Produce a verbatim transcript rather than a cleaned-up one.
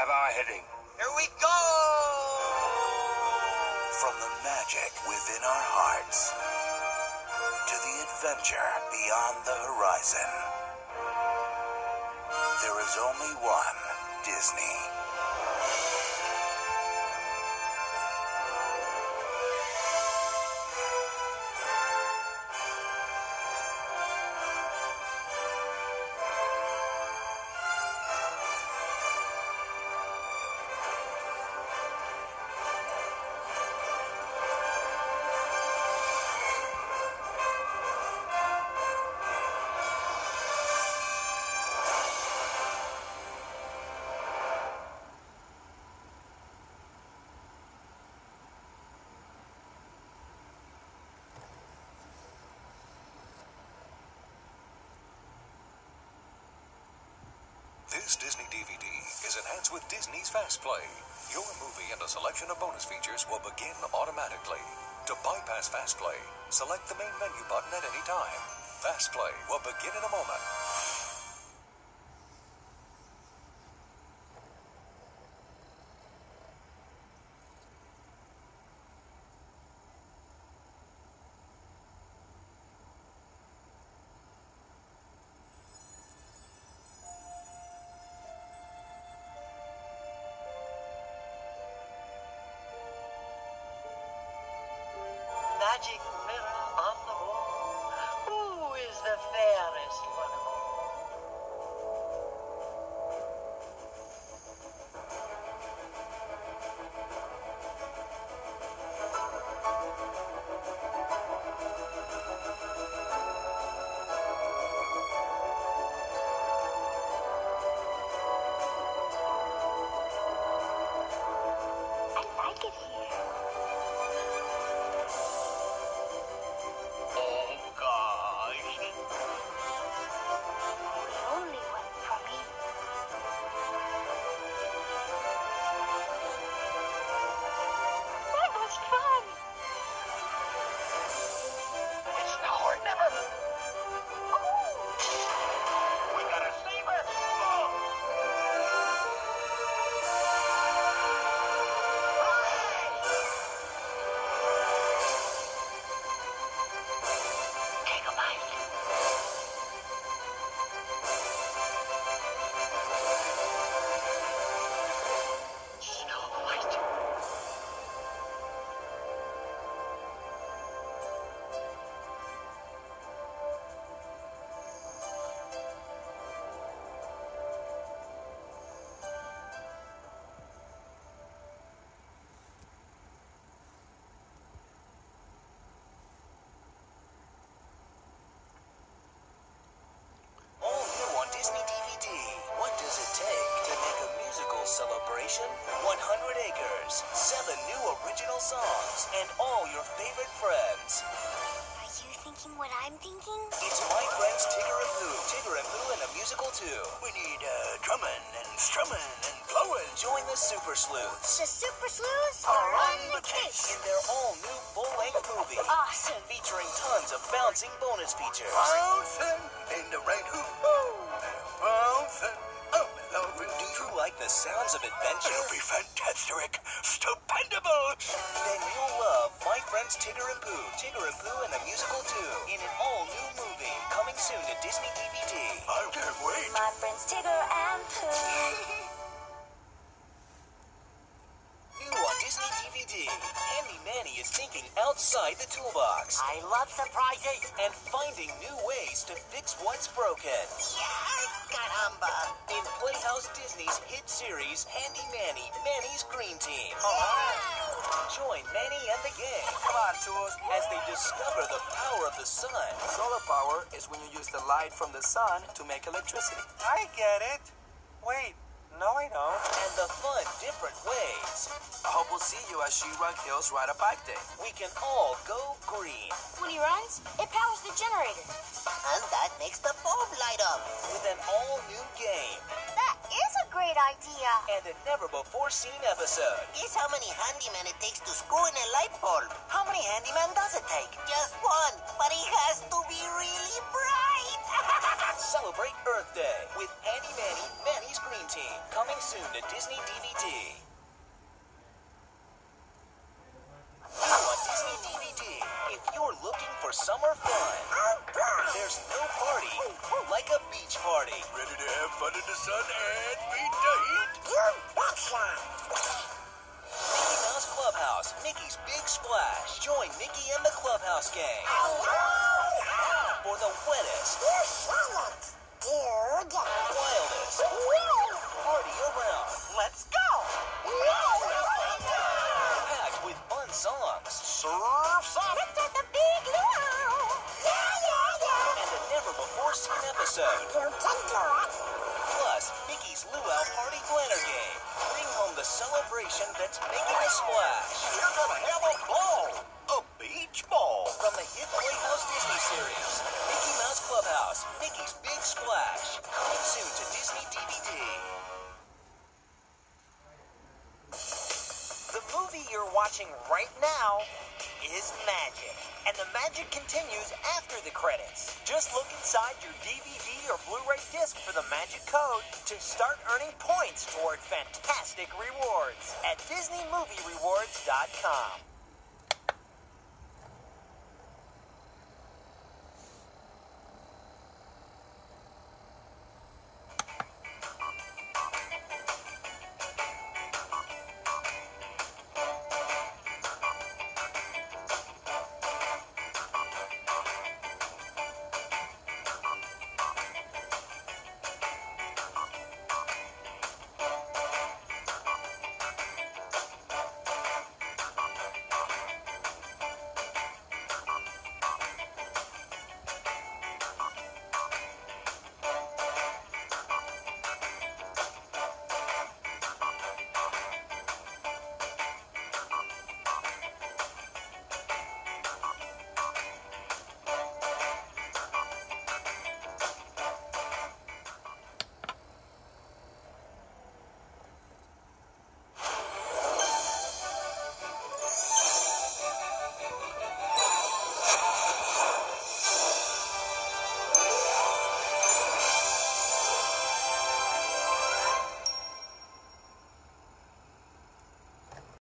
have our heading? Here we go! From the magic within our hearts to the adventure beyond the horizon, there is only one Disney. This Disney D V D is enhanced with Disney's Fast Play. Your movie and a selection of bonus features will begin automatically. To bypass Fast Play, select the main menu button at any time. Fast Play will begin in a moment. Magic mirror on the wall. Who is the fairest one of I like it here. Celebration, one hundred acres, seven new original songs, and all your favorite friends. Are you thinking what I'm thinking? It's My Friends Tigger and Pooh. Tigger and Pooh and a musical too. We need uh, drumming and strumming and blowing. Join the Super Sleuths. The Super Sleuths are on the case in their all-new full-length movie. Awesome. Featuring tons of bouncing bonus features. Bouncing in the rain. Ooh, bouncing. Oh, loving. Do you like the sounds of adventure? It'll be fantastic. Stupendable. Then you'll love My Friends Tigger and Pooh. Tigger and Pooh and a musical too. In an all-new movie. Coming soon to Disney D V D. I can't wait. My Friends Tigger and Pooh. New on Disney D V D. Handy Manny is thinking outside the toolbox. I love surprises. And finding new ways to fix what's broken. Yeah, caramba. In Playhouse Disney's hit series, Handy Manny, Manny's Green Team. Join Manny and the gang. Come on, Tools. As they discover the power of the sun. Solar power is when you use the light from the sun to make electricity. I get it. Wait, no I don't. And the fun different ways. I hope we'll see you as She-Rock Hills Ride a Bike Day. We can all go green. When he runs, it powers the generator. And that makes the bulb light up. With an all-new game. That is a great idea. And a never-before-seen episode. Guess how many handymen it takes to screw in a light bulb? How many handymen does it take? Just one, but he has to be really bright. Celebrate Earth Day with Handy Manny, Manny's Green Team. Coming Coming soon to Disney D V D. New on Disney D V D. If you're looking for summer fun, there's no party like a beach party. Ready to have fun in the sun and beat the heat? Mickey Mouse Clubhouse, Mickey's Big Splash. Join Mickey and the Clubhouse Gang for the wettest, wildest party around. Let's go! Packed with fun songs Surf some. Let's start the big luau. Yeah, yeah, yeah. and a never-before-seen episode. You can do it. Plus, Mickey's Luau Party Planner Game. Bring home the celebration that's making a splash. You're gonna have a ball. A beach ball. From the hit Playhouse Disney series, Mickey Mouse Clubhouse, Mickey's Big Splash. Coming soon to Disney D V D. The movie you're watching right now is magic. And the magic continues after the credits. Just look inside your D V D or Blu-ray disc for the magic code to start earning points toward fantastic rewards at Disney Movie Rewards dot com.